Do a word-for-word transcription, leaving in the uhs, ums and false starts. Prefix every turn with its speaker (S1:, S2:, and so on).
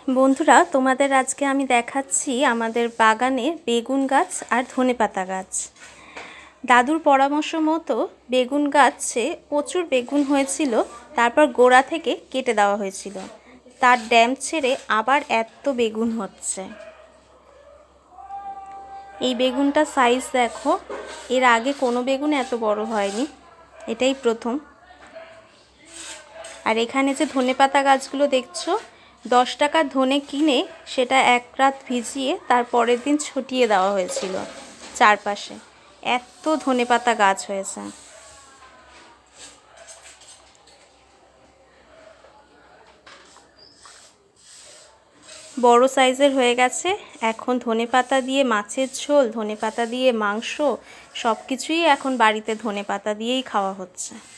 S1: বন্ধুরা, তোমাদের আজকে আমি দেখাচ্ছি আমাদের বাগানে বেগুন গাছ আর ধনেপাতা গাছ। দাদুর পরামর্শ মতো বেগুন গাছে প্রচুর বেগুন হয়েছিল, তারপর গোড়া থেকে কেটে দেওয়া হয়েছিল। তার ড্যাম ছেড়ে আবার এত বেগুন হচ্ছে। এই বেগুনটা সাইজ দেখো, এর আগে কোনো বেগুন এত বড় হয়নি, এটাই প্রথম। আর এখানে যে ধনেপাতা গাছগুলো দেখছো, দশ টাকার ধনে কিনে সেটা এক রাত ভিজিয়ে তার পরের দিন ছটিয়ে দেওয়া হয়েছিল চারপাশে। এত ধনেপাতা গাছ হয়েছে। বড় সাইজের হয়ে গেছে। এখন ধনেপাতা দিয়ে মাছের ঝোল, ধনেপাতা দিয়ে মাংস, সব কিছুই এখন বাড়িতে ধনেপাতা দিয়েই খাওয়া হচ্ছে।